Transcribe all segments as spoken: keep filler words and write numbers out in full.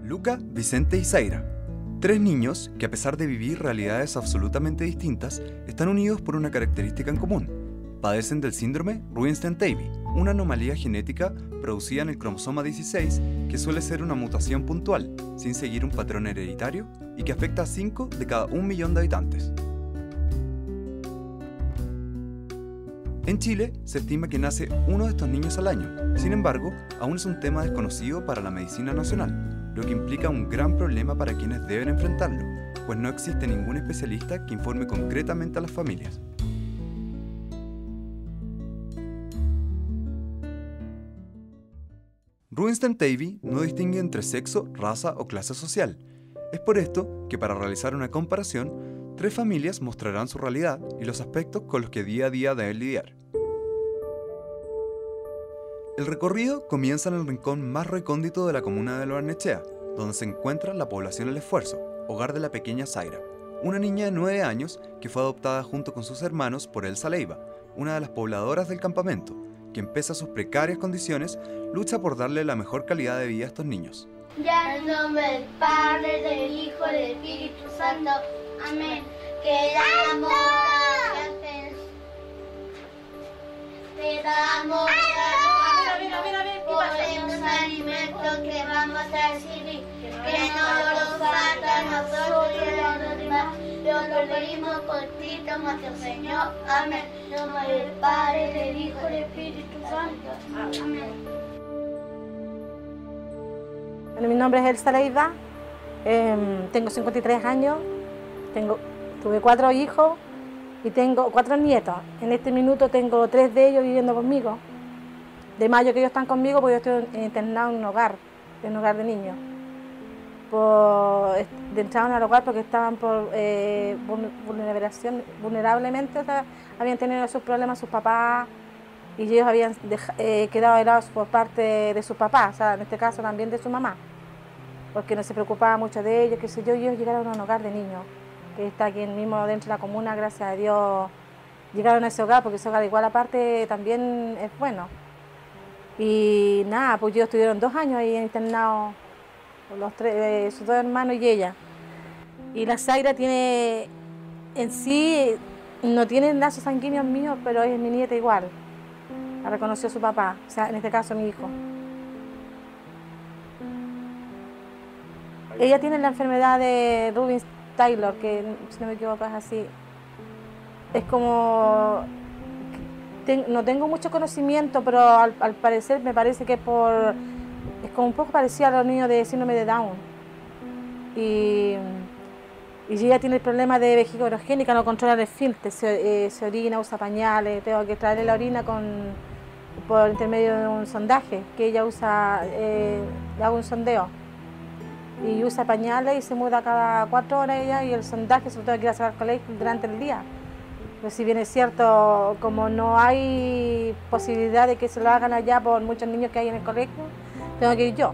Luca, Vicente y Zaira. Tres niños que, a pesar de vivir realidades absolutamente distintas, están unidos por una característica en común. Padecen del síndrome Rubinstein-Taybi, una anomalía genética producida en el cromosoma dieciséis que suele ser una mutación puntual, sin seguir un patrón hereditario, y que afecta a cinco de cada un millón de habitantes. En Chile, se estima que nace uno de estos niños al año. Sin embargo, aún es un tema desconocido para la medicina nacional, lo que implica un gran problema para quienes deben enfrentarlo, pues no existe ningún especialista que informe concretamente a las familias. Rubinstein-Taybi no distingue entre sexo, raza o clase social. Es por esto que, para realizar una comparación, tres familias mostrarán su realidad y los aspectos con los que día a día deben lidiar. El recorrido comienza en el rincón más recóndito de la comuna de Lo Barnechea, donde se encuentra la población El Esfuerzo, hogar de la pequeña Zaira, una niña de nueve años que fue adoptada junto con sus hermanos por Elsa Leiva, una de las pobladoras del campamento, que pese a sus precarias condiciones, lucha por darle la mejor calidad de vida a estos niños. Ya en nombre del Padre, del Hijo y del Espíritu Santo. Amén. Que damos gracias. Te damos gracias por los alimentos que vamos a recibir, que no nos falta a nosotros y a los demás. Lo pedimos por Cristo nuestro Señor. Amén. En nombre del Padre, del Hijo y del Espíritu Santo. Amén. Bueno, mi nombre es Elsa Leiva, eh, tengo cincuenta y tres años, tengo, tuve cuatro hijos y tengo cuatro nietos. En este minuto tengo tres de ellos viviendo conmigo. De mayo que ellos están conmigo, pues yo estoy internado en un hogar, en un hogar de niños. Por, entraron al hogar porque estaban por eh, vulneración, vulnerablemente, o sea, habían tenido sus problemas sus papás y ellos habían deja, eh, quedado helados por parte de sus papás, o sea, en este caso también de su mamá, porque no se preocupaba mucho de ellos, qué sé yo, y ellos llegaron a un hogar de niños, que está aquí mismo dentro de la comuna, gracias a Dios, llegaron a ese hogar, porque ese hogar igual aparte también es bueno. Y nada, pues ellos estuvieron dos años ahí internados, los tres, eh, sus dos hermanos y ella. Y la Zaira tiene, en sí, no tiene lazos sanguíneos míos, pero es mi nieta igual. La reconoció su papá, o sea, en este caso mi hijo. Ella tiene la enfermedad de Rubinstein-Taylor, que si no me equivoco es así. Es como, ten, no tengo mucho conocimiento, pero al, al parecer me parece que por, es como un poco parecido a los niños de síndrome de Down. Y, y ella tiene el problema de vejiga orogénica, no controla el esfínter, se, eh, se orina, usa pañales, tengo que traerle la orina con, por intermedio de un sondaje, que ella usa, eh, le hago un sondeo. Y usa pañales y se muda cada cuatro horas ella, y el sondaje sobre todo que ir a sacar al colegio durante el día. Pero si bien es cierto, como no hay posibilidad de que se lo hagan allá por muchos niños que hay en el colegio, tengo que ir yo.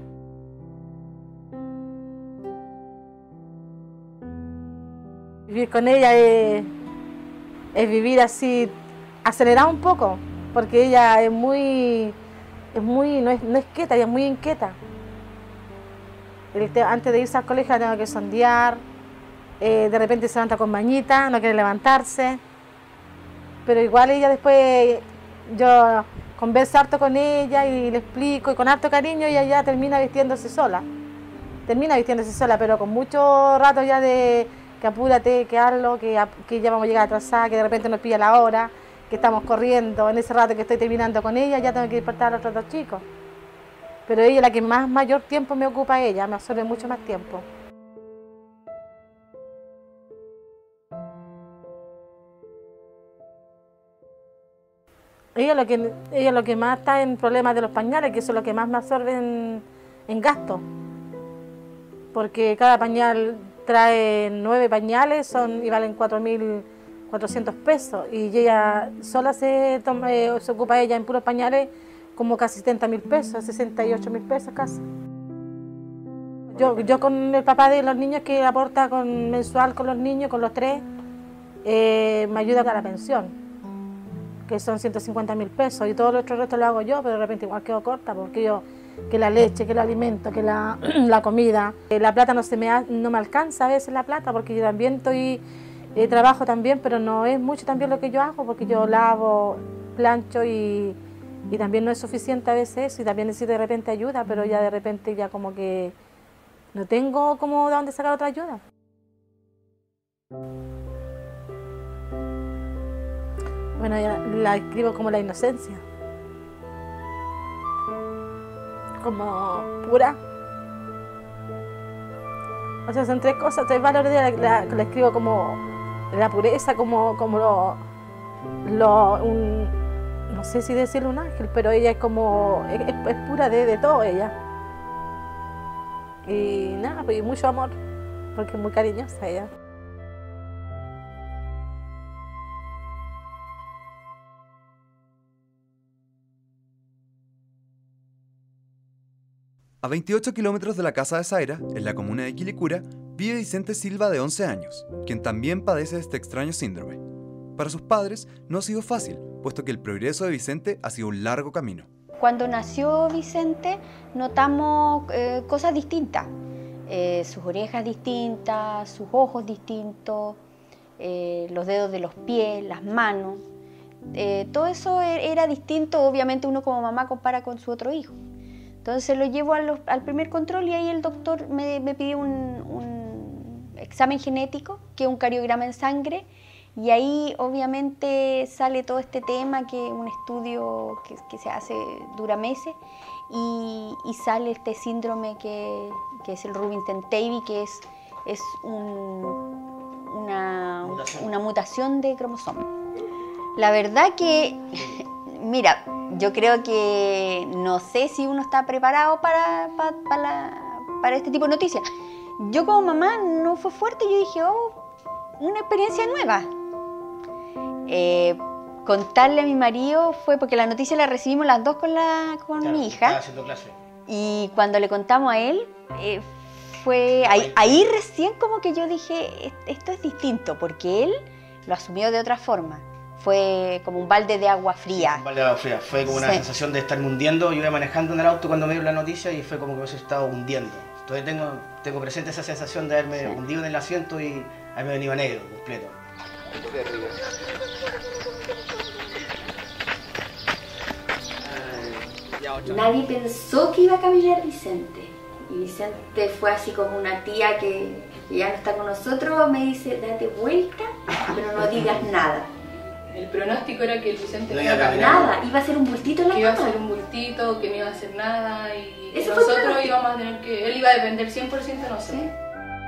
Vivir con ella es, es vivir así, acelerado un poco, porque ella es muy, es muy, no es, no es quieta, ella es muy inquieta. Antes de irse al colegio la tengo que sondear, eh, de repente se levanta con bañita, no quiere levantarse, pero igual ella después, yo converso harto con ella y le explico, y con harto cariño ella ya termina vistiéndose sola, termina vistiéndose sola, pero con mucho rato ya de que apúrate, que hazlo, que, que ya vamos a llegar atrasada, que de repente nos pilla la hora, que estamos corriendo, en ese rato que estoy terminando con ella ya tengo que despertar a los otros dos chicos. Pero ella es la que más mayor tiempo me ocupa, ella, me absorbe mucho más tiempo. Ella lo que, ella lo que más está en problemas de los pañales, que eso es lo que más me absorbe en, en gasto. Porque cada pañal trae nueve pañales son, y valen cuatro mil cuatrocientos pesos. Y ella sola se, toma, eh, se ocupa ella en puros pañales como casi setenta mil pesos, sesenta y ocho mil pesos casi. Yo, yo con el papá de los niños que aporta con, mensual con los niños, con los tres, eh, me ayuda con la pensión, que son ciento cincuenta mil pesos, y todo lo otro resto lo hago yo, pero de repente igual quedo corta, porque yo que la leche, que el alimento, que la, la comida. Eh, La plata no, se me ha- no me alcanza a veces la plata, porque yo también estoy, eh, trabajo también, pero no es mucho también lo que yo hago, porque yo lavo, plancho y, y también no es suficiente a veces eso, y también necesito de repente ayuda, pero ya de repente ya como que no tengo como de dónde sacar otra ayuda. Bueno, yo la escribo como la inocencia, como pura. O sea, son tres cosas, tres valores de la, la, la escribo como la pureza, como, como lo, lo un, no sé si decirle un ángel, pero ella es como, es, es pura de, de todo ella. Y nada, pues y mucho amor, porque es muy cariñosa ella. A veintiocho kilómetros de la casa de Zaira, en la comuna de Quilicura, vive Vicente Silva de once años, quien también padece de este extraño síndrome. Para sus padres no ha sido fácil, puesto que el progreso de Vicente ha sido un largo camino. Cuando nació Vicente notamos eh, cosas distintas, eh, sus orejas distintas, sus ojos distintos, eh, los dedos de los pies, las manos. Eh, todo eso era distinto, obviamente uno como mamá compara con su otro hijo. Entonces lo llevo a los, al primer control y ahí el doctor me, me pidió un, un examen genético, que es un cariograma en sangre, y ahí obviamente sale todo este tema, que es un estudio que, que se hace, dura meses, y, y sale este síndrome que, que es el Rubinstein-Taybi, que es, es un, una, Mutación. una mutación de cromosoma. La verdad que, mira, yo creo que no sé si uno está preparado para, para, para, la- para este tipo de noticias. Yo como mamá no fue fuerte, yo dije, oh, una experiencia nueva. Eh, contarle a mi marido fue porque la noticia la recibimos las dos con, la, con Claro, mi estaba hija. haciendo clase. Y cuando le contamos a él, eh, fue ahí, ahí recién como que yo dije, "Es- esto es distinto", porque él lo asumió de otra forma. Fue como un balde de agua fría. Un balde de agua fría. Fue como una Sí. sensación de estarme hundiendo. Yo iba manejando en el auto cuando me dio la noticia y fue como que me hubiese estado hundiendo. Entonces tengo, tengo presente esa sensación de haberme Sí. hundido en el asiento y haberme venido a negro completo. Nadie pensó que iba a caminar Vicente. Y Vicente fue así como una tía que, que ya no está con nosotros, me dice, date vuelta, pero no digas nada. El pronóstico era que el Vicente No no iba iba a a caminar, Nada, iba a ser un bultito en la que iba a cama. ser un bultito, que no iba a hacer nada y Eso fue el nosotros pronóstico. íbamos a tener que... Él iba a depender cien por ciento de nosotros. Sí.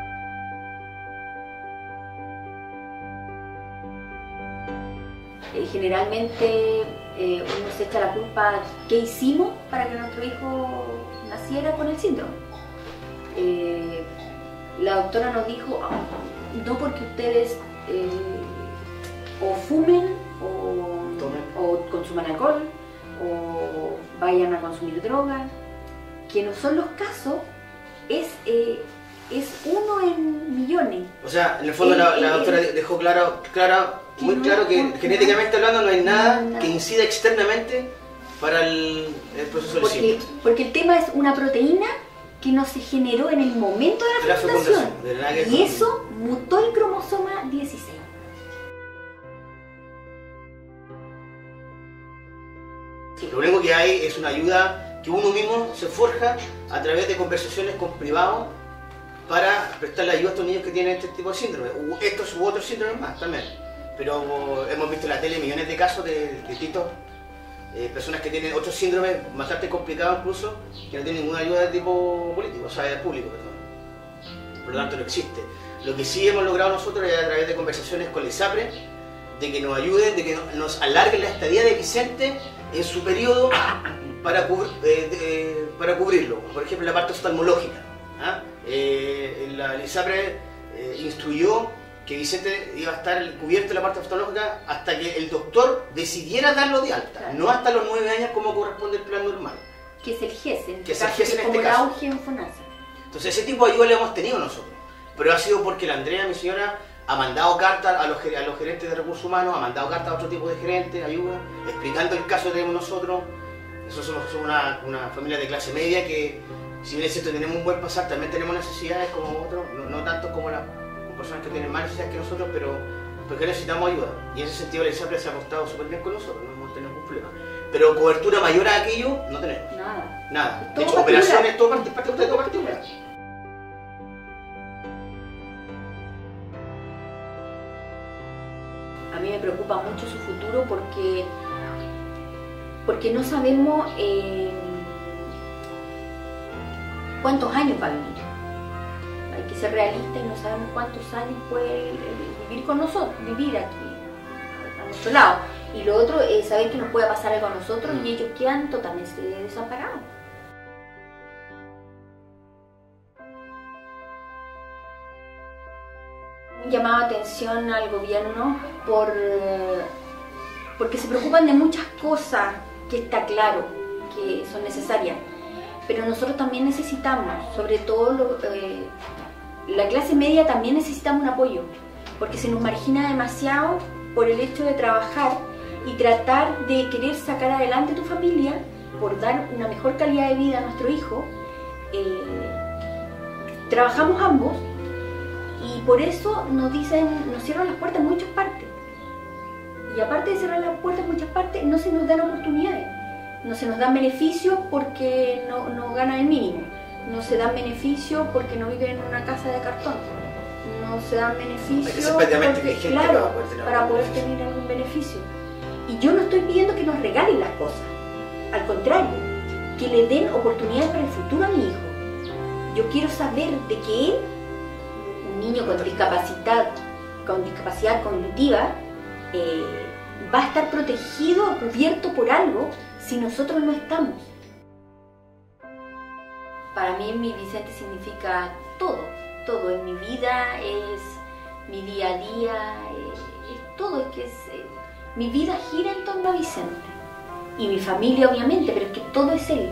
Eh, generalmente eh, uno se echa la culpa qué hicimos para que nuestro hijo naciera con el síndrome. Eh, la doctora nos dijo, "Ah, no porque ustedes eh, o fumen o, Tomen. o consuman alcohol o vayan a consumir droga, que no son los casos, es, eh, es uno en millones". O sea, en el fondo la, la doctora dejó claro, claro, Que muy no claro que importa. genéticamente hablando no hay nada Nada. que incida externamente para el, el proceso del Porque, síndrome. porque el tema es una proteína que no se generó en el momento de De la la fecundación. fecundación, de la que- Y eso mutó el cromosoma dieciséis. Lo único que hay es una ayuda que uno mismo se forja a través de conversaciones con privados para prestarle ayuda a estos niños que tienen este tipo de síndrome. U estos u otros síndromes más también. Pero hemos visto en la tele millones de casos de distintos eh, personas que tienen otros síndromes bastante complicados incluso, que no tienen ninguna ayuda de tipo político, o sea, de público, perdón. Por lo tanto no existe. Lo que sí hemos logrado nosotros es a través de conversaciones con el ISAPRE, de que nos ayuden, de que no- nos alarguen la estadía de Vicente en su periodo para, cubr- eh, de- para cubrirlo. Por ejemplo, la parte oftalmológica. ¿Ah? Eh, la el ISAPRE eh, instruyó que Vicente iba a estar cubierto en la parte oftalmológica hasta que el doctor decidiera darlo de alta, Claro. no hasta los nueve años como corresponde el plan normal. Que es el GES, en Que es este el caso, GES en que es este como el caso. auge en FONASA. Entonces ese tipo de ayuda le hemos tenido nosotros, pero ha sido porque la Andrea, mi señora, ha mandado cartas a los, ger- a los gerentes de recursos humanos, ha mandado cartas a otro tipo de gerentes, ayuda, explicando el caso que tenemos nosotros, Nosotros somos, somos una, una familia de clase media que, si bien es cierto, tenemos un buen pasar, también tenemos necesidades como otros, no, no tanto como las personas que tienen más necesidades que nosotros, pero porque necesitamos ayuda. Y en ese sentido la ISAPRE se ha portado súper bien con nosotros, no hemos tenido ningún problema. Pero cobertura mayor a aquello no tenemos. Nada. Nada. Todo De hecho, particular. operaciones, todo parte, parte de todo particular. A mí me preocupa mucho su futuro porque, porque no sabemos eh, cuántos años va a vivir. Hay que ser realista y no sabemos cuántos años puede vivir con nosotros, vivir aquí, a nuestro lado. Y lo otro es saber que nos puede pasar algo a nosotros y ellos quedan totalmente desamparados. Un llamado de atención al gobierno por, porque se preocupan de muchas cosas que está claro que son necesarias, pero nosotros también necesitamos, sobre todo lo, eh, la clase media también necesitamos un apoyo, porque se nos margina demasiado por el hecho de trabajar y tratar de querer sacar adelante tu familia por dar una mejor calidad de vida a nuestro hijo. Eh, trabajamos ambos y por eso nos dicen, nos cierran las puertas en muchas partes. Y aparte de cerrar las puertas en muchas partes, no se nos dan oportunidades, no se nos dan beneficios porque no, no ganan el mínimo, no se dan beneficios porque no viven en una casa de cartón, no se dan beneficios porque, claro, para poder tener algún beneficio. Y yo no estoy pidiendo que nos regalen las cosas, al contrario, que le den oportunidades para el futuro a mi hijo. Yo quiero saber de que él, un niño con discapacidad, con discapacidad cognitiva, eh, va a estar protegido o cubierto por algo si nosotros no estamos. Para mí mi Vicente significa todo, todo en mi vida, es mi día a día, es, es todo, es que es, eh, mi vida gira en torno a Vicente y mi familia obviamente, pero es que todo es él.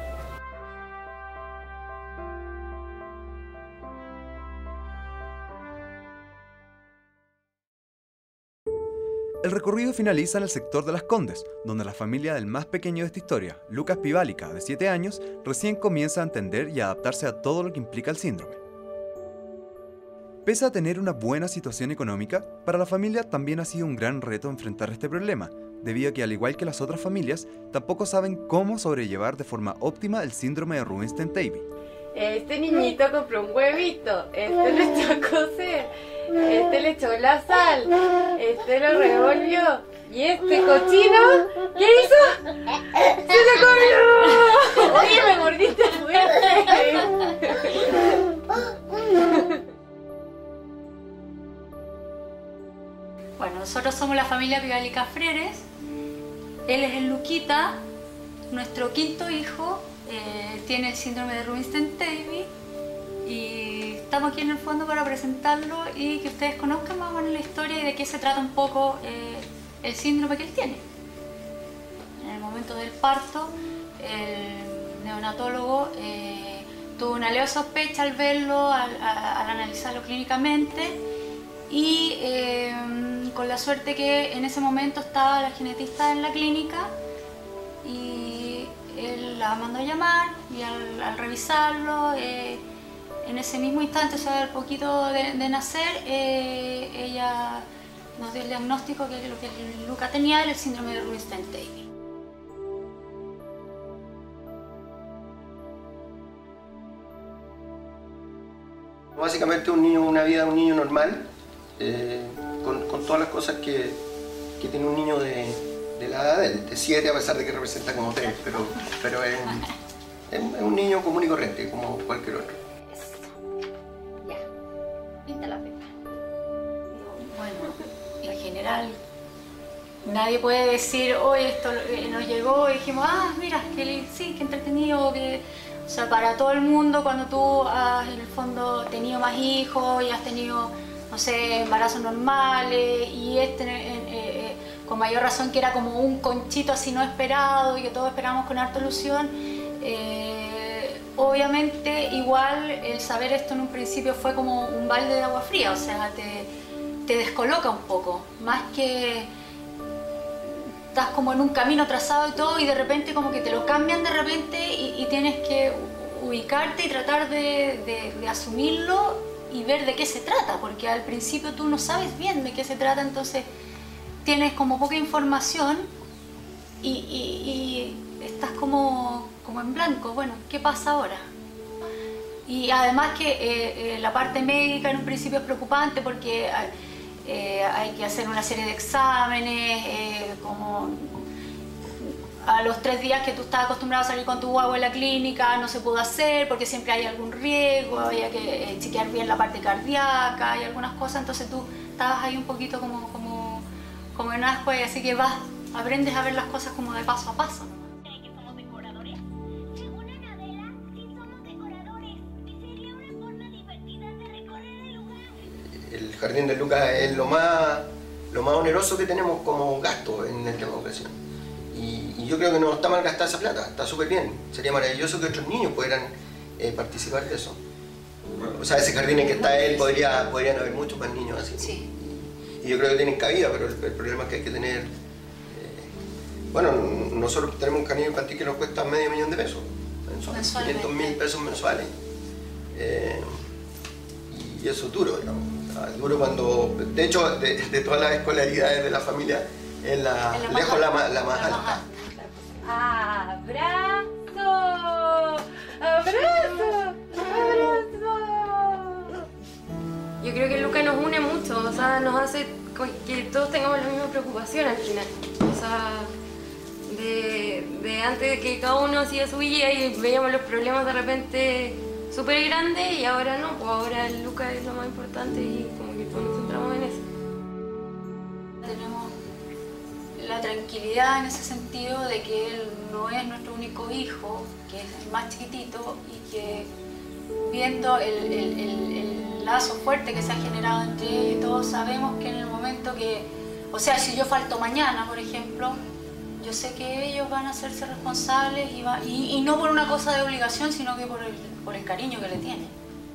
El recorrido finaliza en el sector de Las Condes, donde la familia del más pequeño de esta historia, Lucas Piválica, de siete años, recién comienza a entender y adaptarse a todo lo que implica el síndrome. Pese a tener una buena situación económica, para la familia también ha sido un gran reto enfrentar este problema, debido a que, al igual que las otras familias, tampoco saben cómo sobrellevar de forma óptima el síndrome de Rubinstein-Taybi. Este niñito compró un huevito, este le echó a cocer, este le echó la sal, este lo revolvió y este cochino, ¿qué hizo? ¡Se lo comió! Oye, me mordiste fuerte. Bueno, nosotros somos la familia Piválica Freres, él es el Luquita, nuestro quinto hijo. Eh, tiene el síndrome de Rubinstein-Taybi y estamos aquí en el fondo para presentarlo y que ustedes conozcan más o menos la historia y de qué se trata un poco eh, el síndrome que él tiene. En el momento del parto, el neonatólogo eh, tuvo una leve sospecha al verlo, al, a, al analizarlo clínicamente y eh, con la suerte que en ese momento estaba la genetista en la clínica y él la mandó a llamar y al, al revisarlo, eh, en ese mismo instante, o sea, al poquito de, de nacer, eh, ella nos dio el diagnóstico que lo que Luca tenía era el síndrome de Rubinstein-Taybi. Básicamente un niño, una vida de un niño normal, eh, con, con todas las cosas que, que tiene un niño de, de la edad de él, de siete, a pesar de que representa como tres, pero, pero es, es, es un niño común y corriente, como cualquier otro. Ya, pinta la pepa. Bueno, en general, nadie puede decir, oye, esto nos llegó y dijimos, ah, mira, que sí, qué entretenido, que... O sea, para todo el mundo, cuando tú has en el fondo tenido más hijos y has tenido, no sé, embarazos normales y este eh, eh, con mayor razón que era como un conchito así no esperado y que todos esperamos con harta ilusión, eh, obviamente igual el saber esto en un principio fue como un balde de agua fría, o sea, te, te descoloca un poco, más que estás como en un camino trazado y todo, y de repente como que te lo cambian de repente y, y tienes que ubicarte y tratar de, de, de asumirlo y ver de qué se trata, porque al principio tú no sabes bien de qué se trata, entonces tienes como poca información y, y, y estás como, como en blanco. Bueno, ¿qué pasa ahora? Y además que eh, eh, la parte médica en un principio es preocupante porque eh, hay que hacer una serie de exámenes, eh, como a los tres días que tú estás acostumbrado a salir con tu guagua en la clínica no se pudo hacer porque siempre hay algún riesgo, había que eh, chequear bien la parte cardíaca y algunas cosas, entonces tú estabas ahí un poquito como, como, como en asco, y así que vas, aprendes a ver las cosas como de paso a paso. El jardín de Lucas es lo más, lo más oneroso que tenemos como gasto en el tema de educación. Y, y yo creo que no está mal gastar esa plata, está súper bien. Sería maravilloso que otros niños pudieran eh, participar de eso. O sea, ese jardín en que está él, podría, podrían haber muchos más niños así. Sí. Y, y yo creo que tienen cabida, pero el, el problema es que hay que tener... Eh, bueno, nosotros tenemos un jardín infantil que nos cuesta medio millón de pesos, mensuales, quinientos mil pesos mensuales. Eh, y eso es duro, digamos. Es duro cuando, de hecho, de, de todas las escolaridades de la familia, es la, la lejos la, la más alta. ¡Abrazo! ¡Abrazo! ¡Abrazo! Yo creo que Lucas nos une mucho, o sea, nos hace que todos tengamos la misma preocupación al final. O sea, de, de antes de que cada uno hacía su vida y veíamos los problemas de repente súper grande, y ahora no, pues ahora el Lucas es lo más importante y como que todos nos centramos en eso. Tenemos la tranquilidad en ese sentido de que él no es nuestro único hijo, que es el más chiquitito, y que viendo el, el, el, el lazo fuerte que se ha generado entre ellos y todos, sabemos que en el momento que, o sea, si yo falto mañana, por ejemplo, yo sé que ellos van a hacerse responsables y, va, y, y no por una cosa de obligación, sino que por el, por el cariño que le tienen.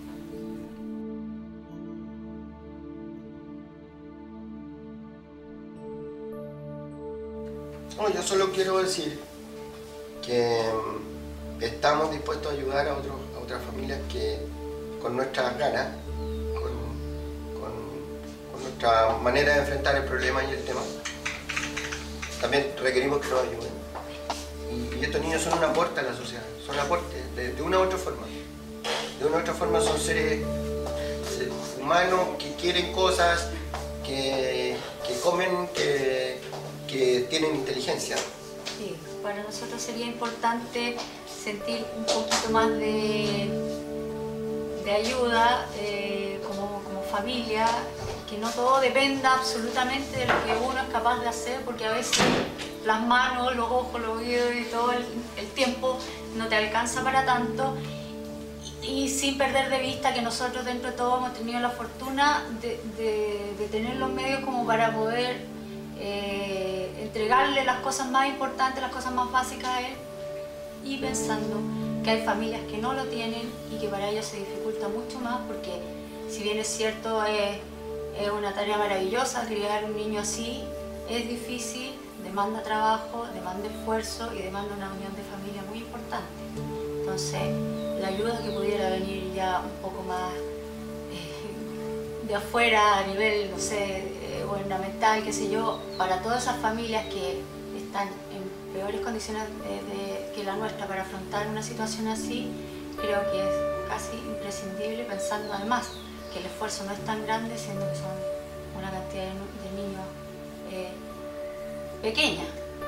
No, yo solo quiero decir que estamos dispuestos a ayudar a, otros, a otras familias que con nuestras ganas, con, con, con nuestra manera de enfrentar el problema y el tema, también requerimos que nos ayuden. Y, y estos niños son un aporte a la sociedad, son un aporte de, de una u otra forma. De una u otra forma son seres, seres humanos que quieren cosas, que, que comen, que, que tienen inteligencia. Sí, para nosotros sería importante sentir un poquito más de, de ayuda eh, como, como familia, que no todo dependa absolutamente de lo que uno es capaz de hacer, porque a veces las manos, los ojos, los oídos y todo el, el tiempo no te alcanza para tanto, y, y sin perder de vista que nosotros dentro de todo hemos tenido la fortuna de, de, de tener los medios como para poder eh, entregarle las cosas más importantes, las cosas más básicas a él, y pensando que hay familias que no lo tienen y que para ellos se dificulta mucho más, porque si bien es cierto, es Es una tarea maravillosa criar un niño así, es difícil, demanda trabajo, demanda esfuerzo y demanda una unión de familia muy importante. Entonces, la ayuda que pudiera venir ya un poco más eh, de afuera, a nivel, no sé, eh, gubernamental, qué sé yo, para todas esas familias que están en peores condiciones de, de, que la nuestra para afrontar una situación así, creo que es casi imprescindible, pensando además que el esfuerzo no es tan grande, siendo que son una cantidad de, de niños eh, pequeña.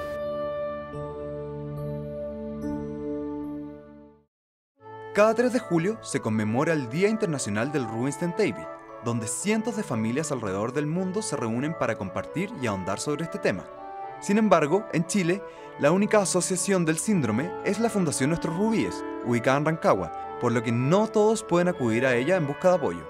Cada tres de julio se conmemora el Día Internacional del Rubinstein Taybi, donde cientos de familias alrededor del mundo se reúnen para compartir y ahondar sobre este tema. Sin embargo, en Chile, la única asociación del síndrome es la Fundación Nuestros Rubíes, ubicada en Rancagua, por lo que no todos pueden acudir a ella en busca de apoyo.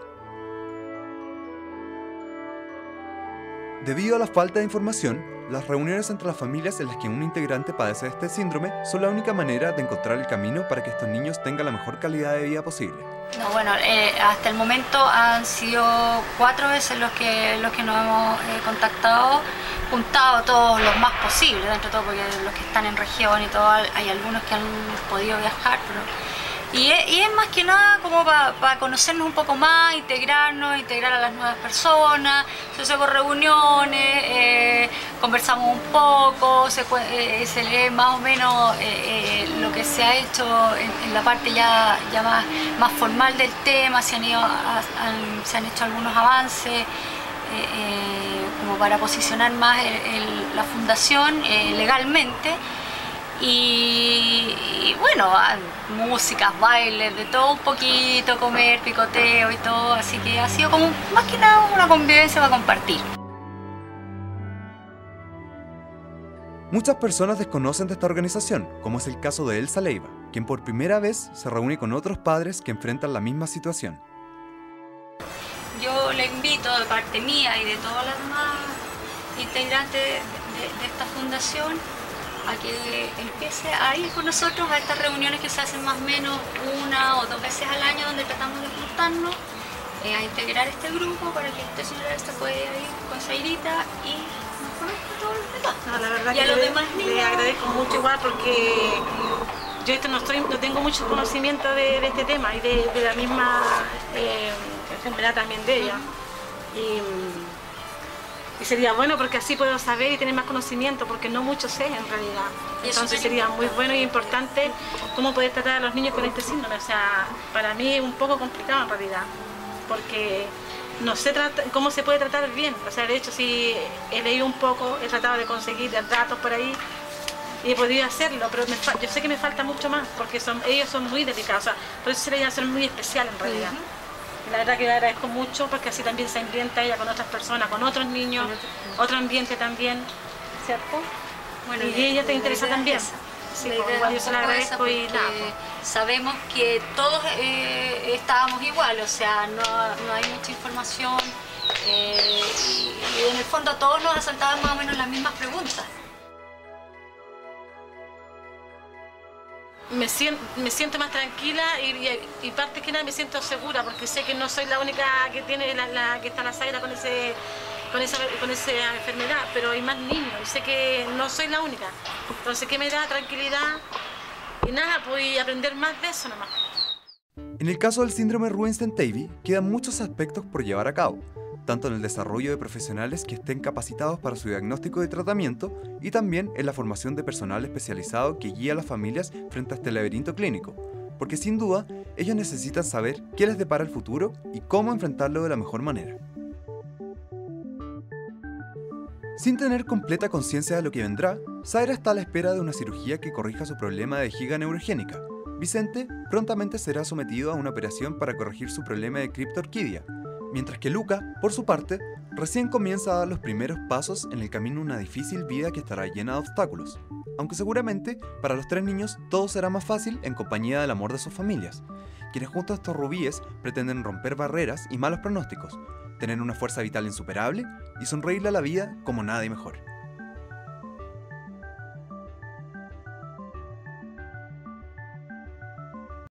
Debido a la falta de información, las reuniones entre las familias en las que un integrante padece de este síndrome son la única manera de encontrar el camino para que estos niños tengan la mejor calidad de vida posible. No, bueno, eh, hasta el momento han sido cuatro veces los que, los que nos hemos eh, contactado, juntado todos los más posibles, dentro de todo, porque los que están en región y todo, hay algunos que han podido viajar, pero... Y es, y es más que nada como para pa conocernos un poco más, integrarnos, integrar a las nuevas personas, se hacen reuniones, eh, conversamos un poco, se, eh, se lee más o menos eh, eh, lo que se ha hecho en, en la parte ya, ya más, más formal del tema, se han, ido a, han, se han hecho algunos avances eh, eh, como para posicionar más el, el, la fundación eh, legalmente. Y, y bueno, músicas, bailes, de todo un poquito, comer, picoteo y todo, así que ha sido como más que nada una convivencia para compartir. Muchas personas desconocen de esta organización, como es el caso de Elsa Leiva, quien por primera vez se reúne con otros padres que enfrentan la misma situación. Yo le invito de parte mía y de todas las demás integrantes de, de, de esta fundación a que empiece a ir con nosotros a estas reuniones que se hacen más o menos una o dos veces al año, donde tratamos de juntarnos, eh, a integrar este grupo para que este señor se pueda ir con Zairita y nos conozca a todos los demás. No, la verdad y a que los le, demás niños. le agradezco mucho igual porque yo esto no, estoy, no tengo mucho conocimiento de, de este tema y de, de la misma eh, enfermedad también de ella. Y, Y sería bueno porque así puedo saber y tener más conocimiento, porque no mucho sé en realidad. Entonces sería muy bueno y importante cómo poder tratar a los niños con este síndrome. O sea, para mí es un poco complicado en realidad, porque no sé cómo se puede tratar bien. O sea, de hecho, si he leído un poco, he tratado de conseguir datos por ahí y he podido hacerlo, pero me, yo sé que me falta mucho más, porque son, ellos son muy delicados. O sea, por eso sería ser muy especial en realidad. Uh-huh. La verdad que le agradezco mucho porque así también se ambienta ella con otras personas, con otros niños, otro ambiente también, ¿cierto? Bueno, y ella te interesa también. Sí, pues, igual yo se la agradezco y nada. Sabemos que todos eh, estábamos igual, o sea, no, no hay mucha información eh, y, y en el fondo a todos nos asaltaban más o menos las mismas preguntas. Me siento, me siento más tranquila y, y, y parte que nada me siento segura porque sé que no soy la única que tiene la, la que está la Zaira con ese con esa con esa enfermedad, pero hay más niños y sé que no soy la única. Entonces que me da tranquilidad y nada, pues aprender más de eso nomás. En el caso del síndrome Rubinstein-Taybi quedan muchos aspectos por llevar a cabo, tanto en el desarrollo de profesionales que estén capacitados para su diagnóstico y tratamiento, y también en la formación de personal especializado que guía a las familias frente a este laberinto clínico, porque sin duda ellos necesitan saber qué les depara el futuro y cómo enfrentarlo de la mejor manera. Sin tener completa conciencia de lo que vendrá, Zaira está a la espera de una cirugía que corrija su problema de vejiga neurogénica. Vicente prontamente será sometido a una operación para corregir su problema de criptorquidia, mientras que Luca, por su parte, recién comienza a dar los primeros pasos en el camino a una difícil vida que estará llena de obstáculos, aunque seguramente para los tres niños todo será más fácil en compañía del amor de sus familias, quienes junto a estos rubíes pretenden romper barreras y malos pronósticos, tener una fuerza vital insuperable y sonreírle a la vida como nadie mejor.